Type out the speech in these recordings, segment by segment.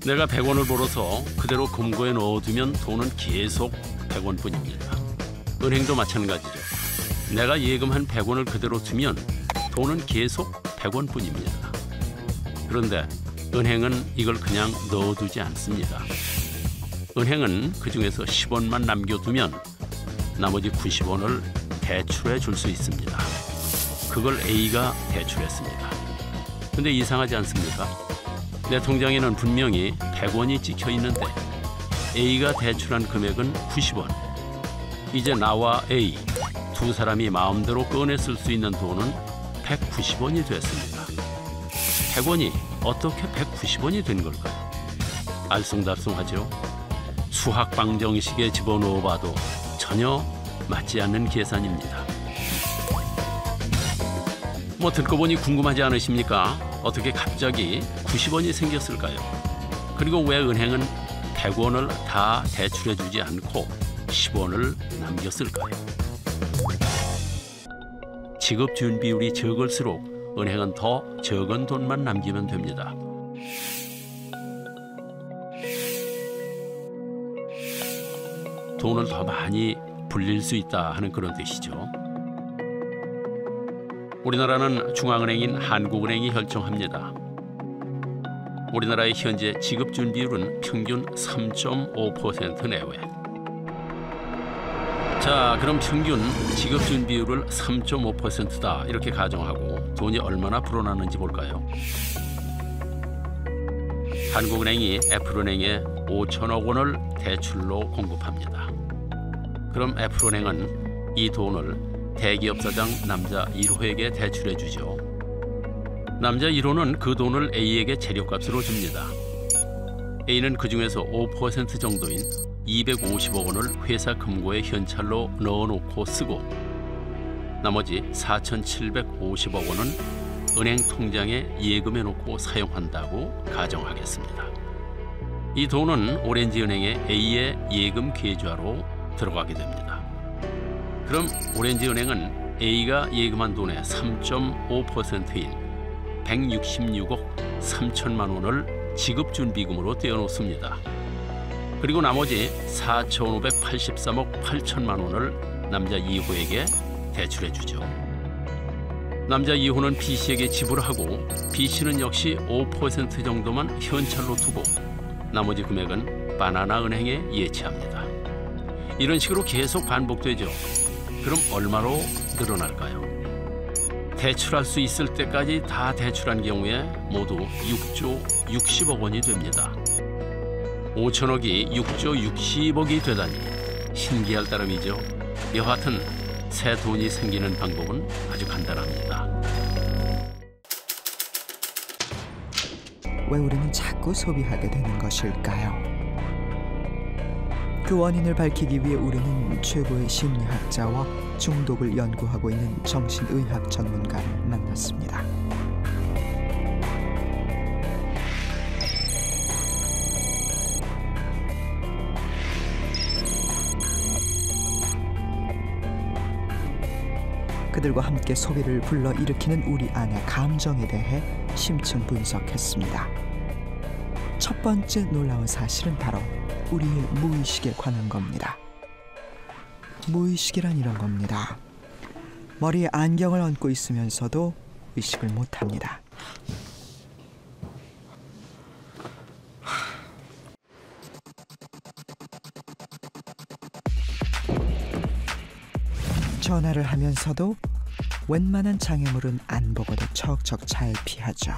내가 100원을 벌어서 그대로 금고에 넣어두면 돈은 계속 100원뿐입니다. 은행도 마찬가지죠. 내가 예금한 100원을 그대로 두면 돈은 계속 100원뿐입니다. 그런데 은행은 이걸 그냥 넣어두지 않습니다. 은행은 그중에서 10원만 남겨두면 나머지 90원을 대출해 줄 수 있습니다. 그걸 A가 대출했습니다. 근데 이상하지 않습니까? 내 통장에는 분명히 100원이 찍혀 있는데 A가 대출한 금액은 90원. 이제 나와 A 두 사람이 마음대로 꺼내 쓸 수 있는 돈은 190원이 됐습니다. 100원이 어떻게 190원이 된 걸까요? 알쏭달쏭하죠? 수학 방정식에 집어넣어 봐도 전혀 맞지 않는 계산입니다. 뭐 듣고 보니 궁금하지 않으십니까? 어떻게 갑자기 90원이 생겼을까요? 그리고 왜 은행은 100원을 다 대출해주지 않고 10원을 남겼을까요? 지급 준비율이 적을수록 은행은 더 적은 돈만 남기면 됩니다. 돈을 더 많이 불릴 수 있다 하는 그런 뜻이죠. 우리나라는 중앙은행인 한국은행이 결정합니다. 우리나라의 현재 지급 준비율은 평균 3.5% 내외. 자, 그럼 평균 지급 준비율을 3.5%다 이렇게 가정하고 돈이 얼마나 불어나는지 볼까요? 한국은행이 애플은행에 5천억 원을 대출로 공급합니다. 그럼 애플은행은 이 돈을 대기업 사장 남자 1호에게 대출해 주죠. 남자 1호는 그 돈을 A에게 재료값으로 줍니다. A는 그중에서 5% 정도인 250억 원을 회사 금고에 현찰로 넣어놓고 쓰고 나머지 4,750억 원은 은행 통장에 예금해 놓고 사용한다고 가정하겠습니다. 이 돈은 오렌지은행의 A의 예금 계좌로 들어가게 됩니다. 그럼 오렌지은행은 A가 예금한 돈의 3.5%인 166억 3천만 원을 지급준비금으로 떼어놓습니다. 그리고 나머지 4,583억 8천만 원을 남자 2호에게 대출해주죠. 남자 2호는 B씨에게 지불하고 B씨는 역시 5% 정도만 현찰로 두고 나머지 금액은 바나나은행에 예치합니다. 이런 식으로 계속 반복되죠. 그럼 얼마로 늘어날까요? 대출할 수 있을 때까지 다 대출한 경우에 모두 6조 60억 원이 됩니다. 5천억이 6조 60억이 되다니 신기할 따름이죠. 여하튼 새 돈이 생기는 방법은 아주 간단합니다. 왜 우리는 자꾸 소비하게 되는 것일까요? 그 원인을 밝히기 위해 우리는 최고의 심리학자와 중독을 연구하고 있는 정신의학 전문가를 만났습니다. 그들과 함께 소비를 불러일으키는 우리 안의 감정에 대해 심층 분석했습니다. 첫 번째 놀라운 사실은 바로 우리의 무의식에 관한 겁니다. 무의식이란 이런 겁니다. 머리에 안경을 얹고 있으면서도 의식을 못합니다. 전화를 하면서도 웬만한 장애물은 안 보고도 척척 잘 피하죠.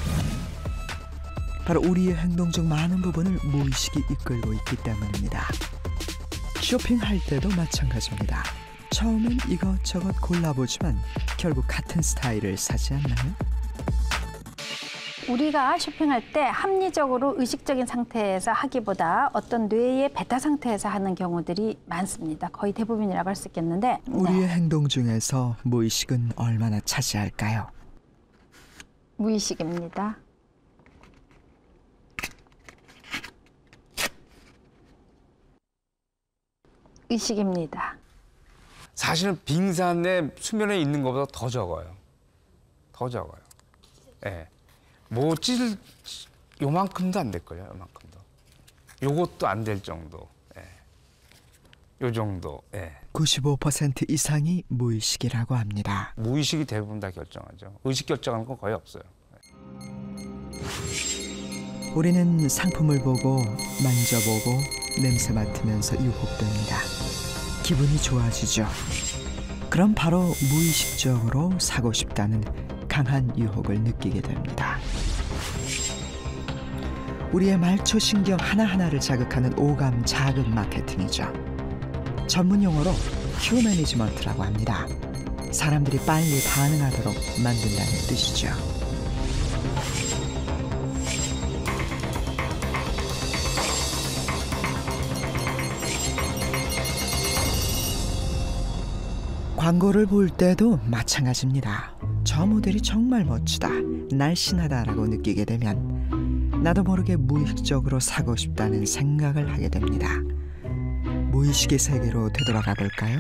바로 우리의 행동 중 많은 부분을 무의식이 이끌고 있기 때문입니다. 쇼핑할 때도 마찬가지입니다. 처음엔 이것저것 골라보지만 결국 같은 스타일을 사지 않나요? 우리가 쇼핑할 때 합리적으로 의식적인 상태에서 하기보다 어떤 뇌의 베타 상태에서 하는 경우들이 많습니다. 거의 대부분이라고 할 수 있겠는데 우리의 행동 중에서 무의식은 얼마나 차지할까요? 무의식입니다. 의식입니다. 사실은 빙산에 수면에 있는 것보다 더 적어요. 더 적어요. 예. 뭐 찢을 요만큼도 안 될걸요. 요만큼도. 요것도 안 될 정도. 예. 요 정도. 예. 95% 이상이 무의식이라고 합니다. 무의식이 대부분 다 결정하죠. 의식 결정하는 건 거의 없어요. 우리는 상품을 보고 만져보고 냄새 맡으면서 유혹됩니다. 기분이 좋아지죠. 그럼 바로 무의식적으로 사고 싶다는 강한 유혹을 느끼게 됩니다. 우리의 말초 신경 하나하나를 자극하는 오감 자극 마케팅이죠. 전문 용어로 큐 매니지먼트라고 합니다. 사람들이 빨리 반응하도록 만든다는 뜻이죠. 광고를 볼 때도 마찬가지입니다. 저 모델이 정말 멋지다, 날씬하다라고 느끼게 되면 나도 모르게 무의식적으로 사고 싶다는 생각을 하게 됩니다. 무의식의 세계로 되돌아가 볼까요?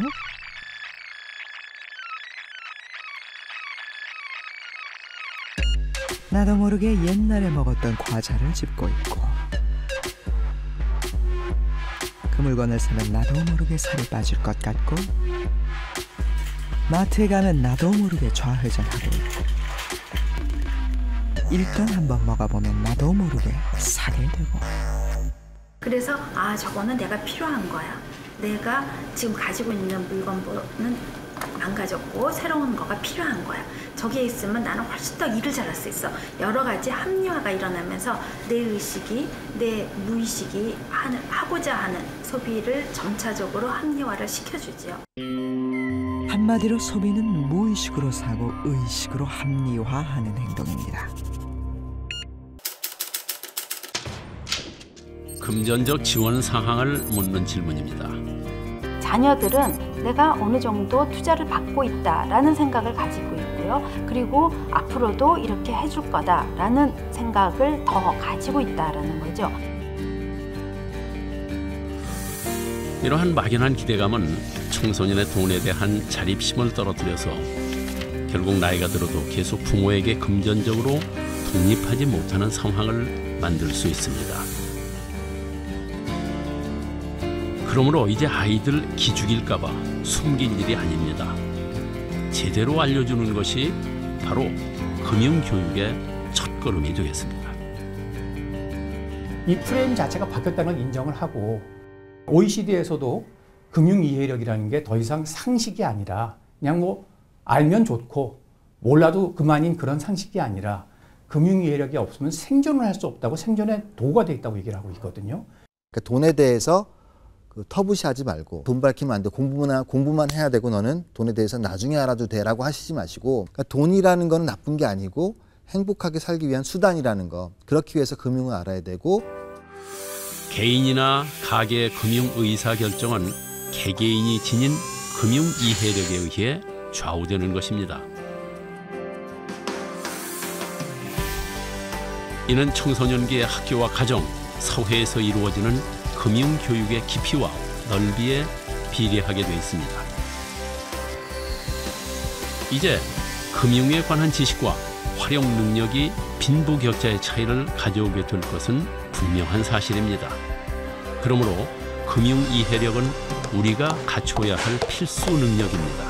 나도 모르게 옛날에 먹었던 과자를 집고 있고, 그 물건을 사면 나도 모르게 살이 빠질 것 같고, 마트에 가면 나도 모르게 좌회전하고 있고, 일단 한번 먹어보면 나도 모르게 사게 되고. 그래서 저거는 내가 필요한 거야. 내가 지금 가지고 있는 물건은 안 가졌고 새로운 거가 필요한 거야. 저기에 있으면 나는 훨씬 더 일을 잘할 수 있어. 여러 가지 합리화가 일어나면서 내 의식이, 내 무의식이 하고자 하는 소비를 점차적으로 합리화를 시켜주지요. 한마디로 소비는 무의식으로 사고 의식으로 합리화하는 행동입니다. 금전적 지원 상황을 묻는 질문입니다. 자녀들은 내가 어느 정도 투자를 받고 있다라는 생각을 가지고 있고요. 그리고 앞으로도 이렇게 해줄 거다라는 생각을 더 가지고 있다라는 거죠. 이러한 막연한 기대감은 청소년의 돈에 대한 자립심을 떨어뜨려서 결국 나이가 들어도 계속 부모에게 금전적으로 독립하지 못하는 상황을 만들 수 있습니다. 그러므로 이제 아이들 기죽일까 봐 숨길 일이 아닙니다. 제대로 알려주는 것이 바로 금융교육의 첫걸음이 되겠습니다. 이 프레임 자체가 바뀌었다는 걸 인정을 하고, OECD에서도 금융 이해력이라는 게 더 이상 상식이 아니라 그냥 뭐 알면 좋고 몰라도 그만인 그런 상식이 아니라 금융 이해력이 없으면 생존을 할 수 없다고, 생존의 도구가 돼 있다고 얘기를 하고 있거든요. 그러니까 돈에 대해서 터부시하지 말고, 돈 밝히면 안 돼, 공부만 해야 되고 너는 돈에 대해서 나중에 알아도 돼라고 하시지 마시고, 그러니까 돈이라는 건 나쁜 게 아니고 행복하게 살기 위한 수단이라는 거, 그렇기 위해서 금융을 알아야 되고. 개인이나 가계의 금융 의사 결정은 개개인이 지닌 금융 이해력에 의해 좌우되는 것입니다. 이는 청소년기의 학교와 가정, 사회에서 이루어지는 금융교육의 깊이와 넓이에 비례하게 되어 있습니다. 이제 금융에 관한 지식과 활용 능력이 빈부격차의 차이를 가져오게 될 것은 분명한 사실입니다. 그러므로 금융 이해력은 우리가 갖춰야 할 필수 능력입니다.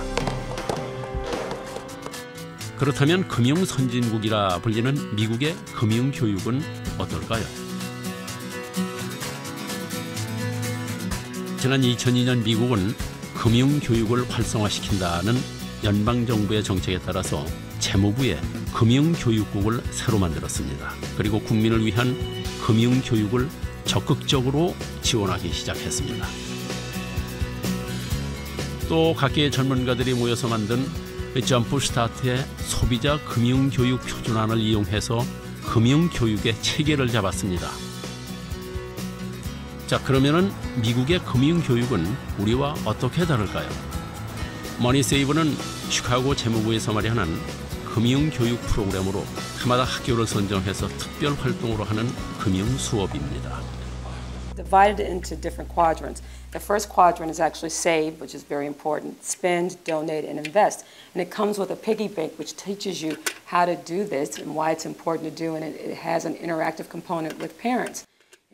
그렇다면 금융 선진국이라 불리는 미국의 금융교육은 어떨까요? 지난 2002년 미국은 금융교육을 활성화시킨다는 연방정부의 정책에 따라서 재무부에 금융교육국을 새로 만들었습니다. 그리고 국민을 위한 금융교육을 적극적으로 지원하기 시작했습니다. 또 각계의 전문가들이 모여서 만든 점프스타트의 소비자 금융교육 표준안을 이용해서 금융교육의 체계를 잡았습니다. 자, 그러면은 미국의 금융교육은 우리와 어떻게 다를까요? 머니세이브는 시카고 재무부에서 마련한 금융교육 프로그램으로 해마다 학교를 선정해서 특별 활동으로 하는 금융 수업입니다. divided it into different quadrants. The first quadrant is actually save, which is very important, spend, donate, and invest. And it comes with a piggy bank, which teaches you how to do this and why it's important to do, and it has an interactive component with parents.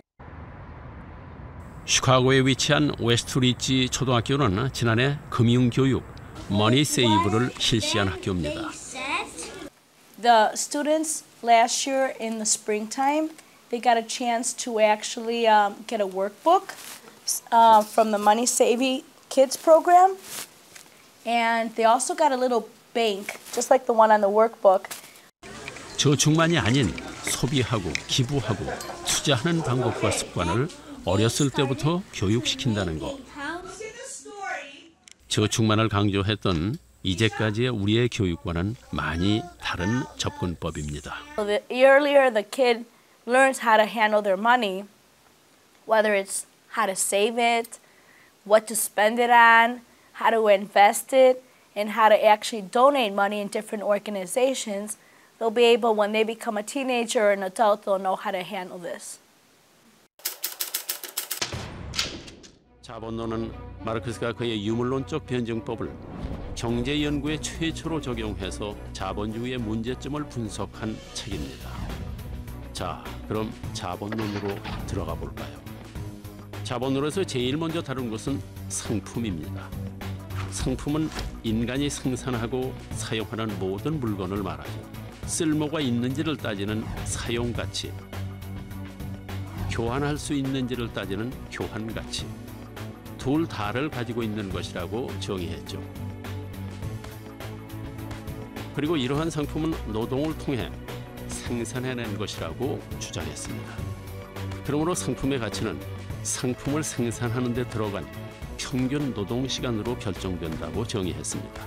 시카고에 위치한 웨스트리지 초등학교는 지난해 금융교육, 머니 세이브를 실시한 학교입니다. The students last year in the springtime, they got a chance to actually get a workbook from the Money Saving Kids program. And they also got a little bank, just like the one on the workbook. 저축만이 아닌 소비하고 기부하고 투자하는 방법과 습관을 어렸을 때부터 교육시킨다는 것. 저축만을 강조했던 이제까지의 우리의 교육과는 많이 다른 접근법입니다. The earlier the kid learns how to handle their money, whether it's how to save it, what to spend it on, how to invest it, and how to actually donate money in different organizations, they'll be able, when they become a teenager or an adult, they'll know how to handle this. 자본론은 마르크스가 그의 유물론적 변증법을 경제 연구에 최초로 적용해서 자본주의의 문제점을 분석한 책입니다. 자, 그럼 자본론으로 들어가 볼까요? 자본론에서 제일 먼저 다룬 것은 상품입니다. 상품은 인간이 생산하고 사용하는 모든 물건을 말하죠. 쓸모가 있는지를 따지는 사용가치, 교환할 수 있는지를 따지는 교환가치, 둘 다를 가지고 있는 것이라고 정의했죠. 그리고 이러한 상품은 노동을 통해 생산해낸 것이라고 주장했습니다. 그러므로 상품의 가치는 상품을 생산하는 데 들어간 평균 노동시간으로 결정된다고 정의했습니다.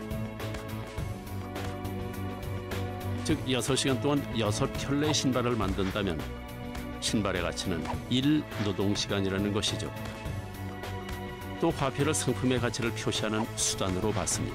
즉 6시간 동안 6켤레의 신발을 만든다면 신발의 가치는 1노동시간이라는 것이죠. 또 화폐를 상품의 가치를 표시하는 수단으로 봤습니다.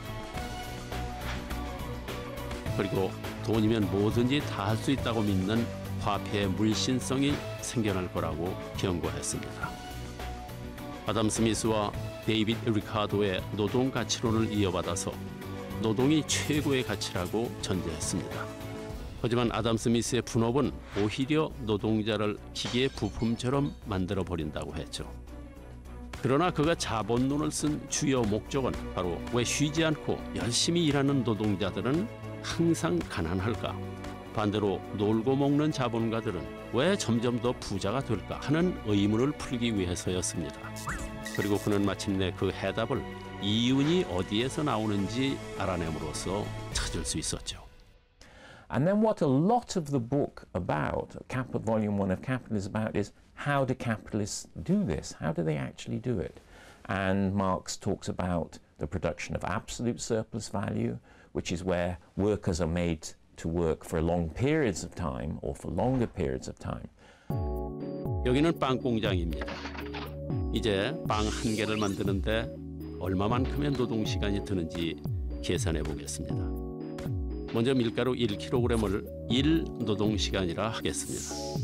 그리고 돈이면 뭐든지 다 할 수 있다고 믿는 화폐의 물신성이 생겨날 거라고 경고했습니다. 아담 스미스와 데이빗 리카도의 노동 가치론을 이어받아서 노동이 최고의 가치라고 전제했습니다. 하지만 아담 스미스의 분업은 오히려 노동자를 기계의 부품처럼 만들어 버린다고 했죠. 그러나 그가 자본론을 쓴 주요 목적은 바로 왜 쉬지 않고 열심히 일하는 노동자들은 항상 가난할까? 반대로 놀고 먹는 자본가들은 왜 점점 더 부자가 될까 하는 의문을 풀기 위해서였습니다. 그리고 그는 마침내 그 해답을 이윤이 어디에서 나오는지 알아냄으로써 찾을 수 있었죠. And then what a lot of the book about, Volume 1 of Capital is about, is how do capitalists do this? How do they actually do it? And Marx talks about the production of absolute surplus value, which is where workers are made to work for long periods of time or for longer periods of time. 여기는 빵 공장입니다. 이제 빵 한 개를 만드는데 얼마만큼의 노동 시간이 드는지 계산해 보겠습니다. 먼저 밀가루 1kg을 1노동시간이라 하겠습니다.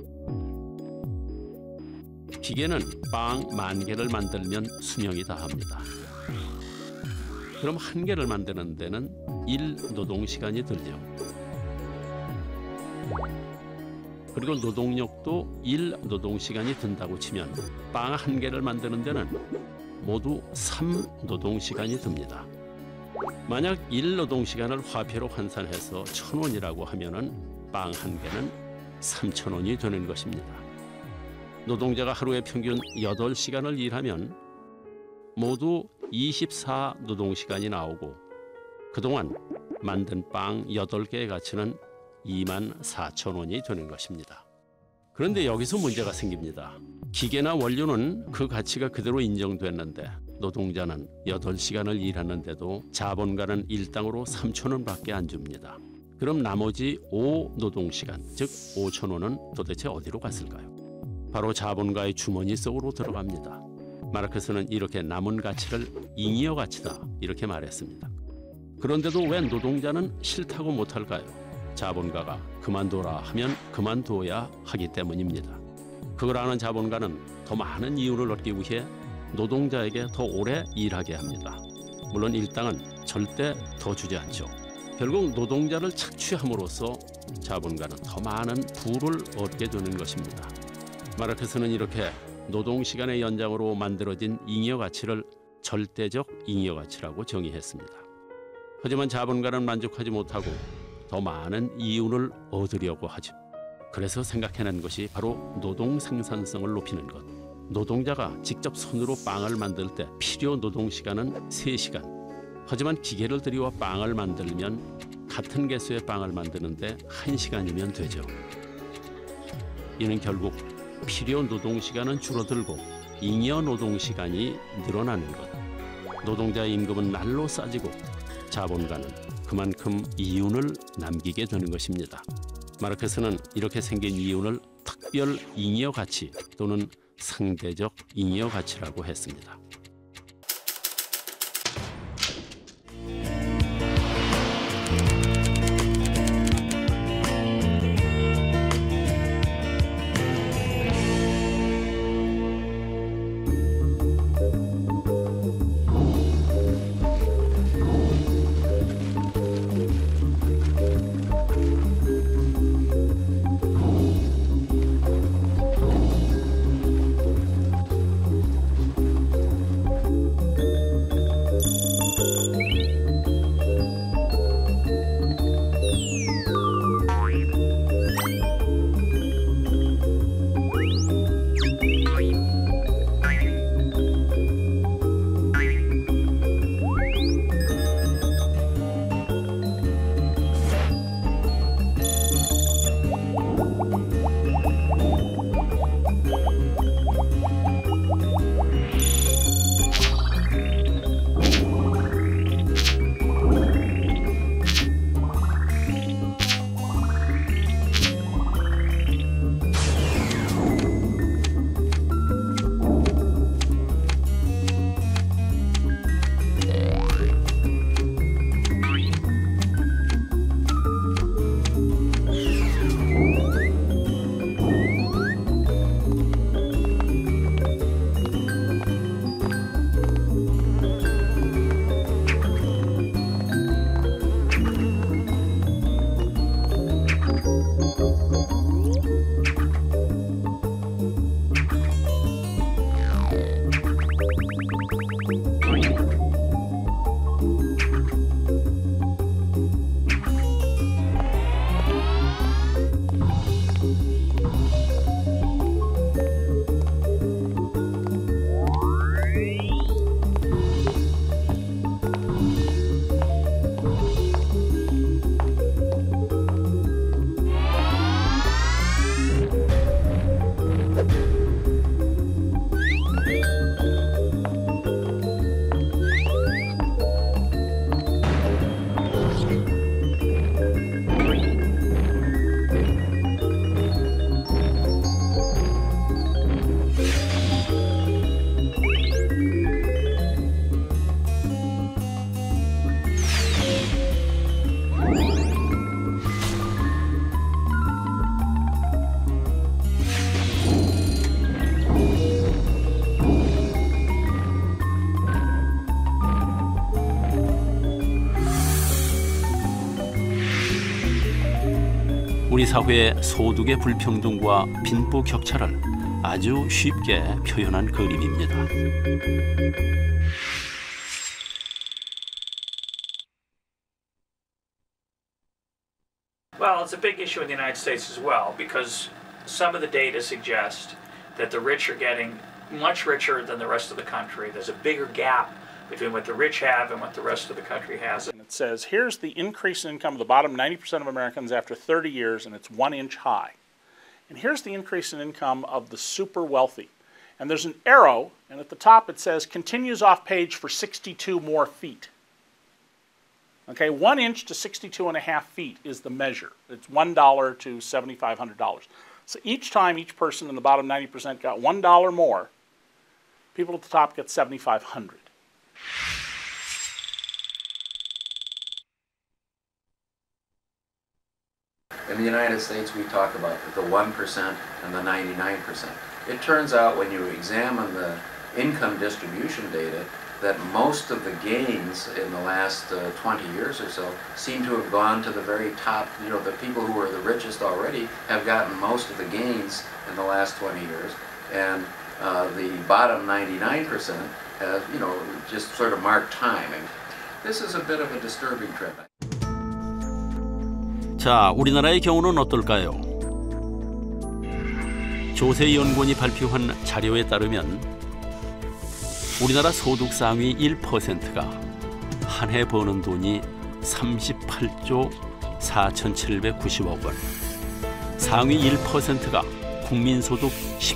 기계는 빵 10,000개를 만들면 수명이 다합니다. 그럼 한 개를 만드는 데는 1노동시간이 들죠. 그리고 노동력도 1노동시간이 든다고 치면 빵 한 개를 만드는 데는 모두 3노동시간이 듭니다. 만약 1노동시간을 화폐로 환산해서 1,000원이라고 하면은 빵 한 개는 3,000원이 되는 것입니다. 노동자가 하루에 평균 8시간을 일하면 모두 24노동시간이 나오고 그동안 만든 빵 8개의 가치는 24,000원이 되는 것입니다. 그런데 여기서 문제가 생깁니다. 기계나 원료는 그 가치가 그대로 인정됐는데 노동자는 8시간을 일하는데도 자본가는 일당으로 3,000원밖에 안 줍니다. 그럼 나머지 5노동시간, 즉 5,000원은 도대체 어디로 갔을까요? 바로 자본가의 주머니 속으로 들어갑니다. 마르크스는 이렇게 남은 가치를 잉여 가치다 이렇게 말했습니다. 그런데도 왜 노동자는 싫다고 못할까요? 자본가가 그만둬라 하면 그만둬야 하기 때문입니다. 그걸 아는 자본가는 더 많은 이윤을 얻기 위해 노동자에게 더 오래 일하게 합니다. 물론 일당은 절대 더 주지 않죠. 결국 노동자를 착취함으로써 자본가는 더 많은 부를 얻게 되는 것입니다. 마르크스는 이렇게 노동시간의 연장으로 만들어진 잉여가치를 절대적 잉여가치라고 정의했습니다. 하지만 자본가는 만족하지 못하고 더 많은 이윤을 얻으려고 하죠. 그래서 생각해낸 것이 바로 노동 생산성을 높이는 것. 노동자가 직접 손으로 빵을 만들 때 필요 노동시간은 3시간. 하지만 기계를 들이와 빵을 만들면 같은 개수의 빵을 만드는데 1시간이면 되죠. 이는 결국 필요 노동시간은 줄어들고 잉여 노동시간이 늘어나는 것. 노동자의 임금은 날로 싸지고 자본가는 그만큼 이윤을 남기게 되는 것입니다. 마르크스는 이렇게 생긴 이윤을 특별 잉여가치 또는 상대적 잉여가치라고 했습니다. 우리 사회의 소득의 불평등과 빈부 격차를 아주 쉽게 표현한 그림입니다. Well, it's a big issue in the United States as well because some of the data suggest that the rich are getting much richer than the rest of the country. There's a bigger gap between what the rich have and what the rest of the country has. And it says, here's the increase in income of the bottom 90% of Americans after 30 years, and it's 1 inch high. And here's the increase in income of the super wealthy. And there's an arrow, and at the top it says, continues off page for 62 more feet. Okay, 1 inch to 62.5 feet is the measure. It's $1 to $7,500. So each time each person in the bottom 90% got $1 more, people at the top get $7,500. In the United States, we talk about the 1% and the 99%. It turns out when you examine the income distribution data that most of the gains in the last 20 years or so seem to have gone to the very top. You know, the people who are the richest already have gotten most of the gains in the last 20 years, and the bottom 99% have, you know, just sort of marked time. And this is a bit of a disturbing trend. 자, 우리나라의 경우는 어떨까요? 조세연구원이 발표한 자료에 따르면 우리나라 소득 상위 1%가 한 해 버는 돈이 38조 4,790억 원, 상위 1%가 국민소득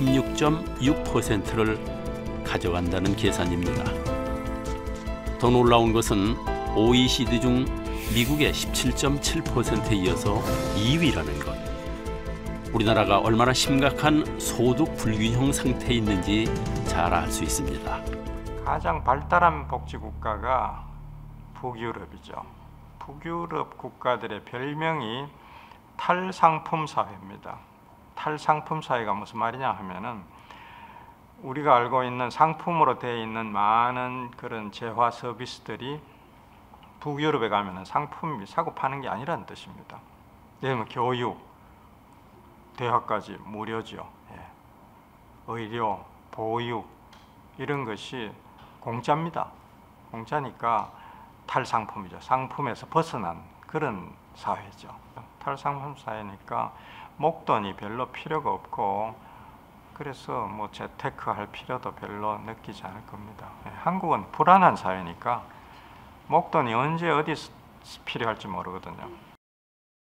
16.6%를 가져간다는 계산입니다. 더 놀라운 것은 OECD 중 미국의 17.7%에 이어서 2위라는 것. 우리나라가 얼마나 심각한 소득 불균형 상태에 있는지 잘 알 수 있습니다. 가장 발달한 복지국가가 북유럽이죠. 북유럽 국가들의 별명이 탈상품 사회입니다. 탈상품 사회가 무슨 말이냐 하면은 우리가 알고 있는 상품으로 되어 있는 많은 그런 재화 서비스들이 북유럽에 가면은 상품이 사고 파는 게 아니라는 뜻입니다. 예를 들면 교육, 대학까지 무료죠. 예. 의료, 보육 이런 것이 공짜입니다. 공짜니까 탈상품이죠. 상품에서 벗어난 그런 사회죠. 탈상품 사회니까 목돈이 별로 필요가 없고 그래서 뭐 재테크 할 필요도 별로 느끼지 않을 겁니다. 예. 한국은 불안한 사회니까 목돈이 언제 어디서 필요할지 모르거든요.